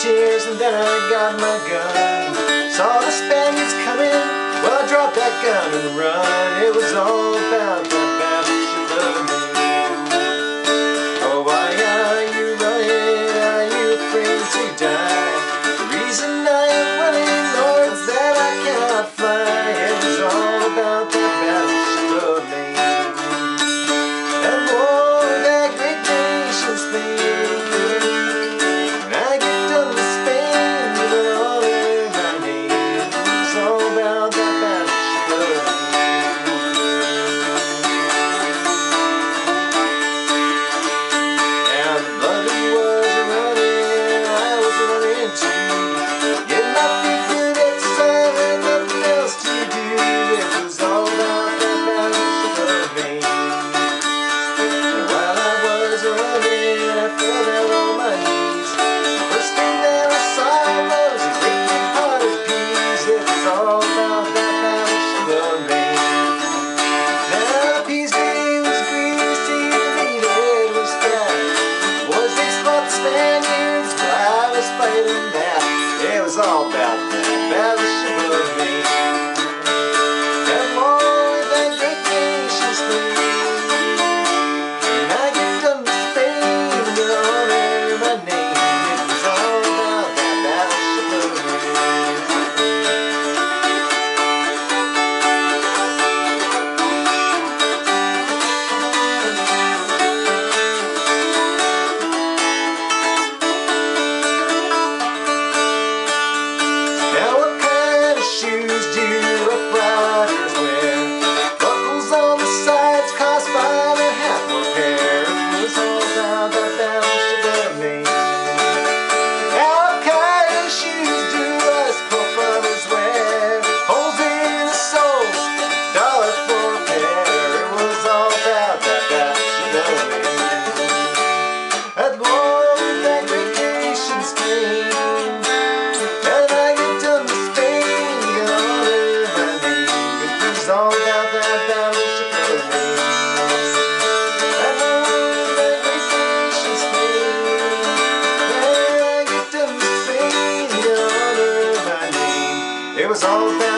tears and then I got my gun. Saw the Spaniards coming, well I dropped that gun and run. It was all about that battleship of me. Oh, why are you running? Are you afraid to die? The reason I am running, Lord, is that I cannot fly. It was all about that battleship of me. And war, that great nation's thing. When I get done with Spain, you'll honor my name. It's all about that battleship of me. Now the blood was running, I was running too. Get my feet good exercise and nothing else to do. It was all about that battleship of me. And while I was running, I fell down on my knees. The first thing that I saw was a great big pot of peas. It was all about that battleship of me. Now the peas gravy was greasy, the meat it was fat. The boys they fought the Spaniards while I was fighting that. It was all about that battleship of me. And more than great nations thing. When I get done with Spain, you'll honor my name. It was all about that battleship of me. Now what kind of shoes do rough riders wear? Buckles on the sides cost 5 1/2 more pair. It was all about that battleship of me. Now what kind of shoes do us poor farmers wear? Holes in the soles, $1 for a pair. It was all about that battleship of me. At war with that great nation's king. And I get done with Spain, you'll honor my name. It was all about that battleship of me. And on that great nation's king. When I get done with Spain, you'll honor my name. It was all about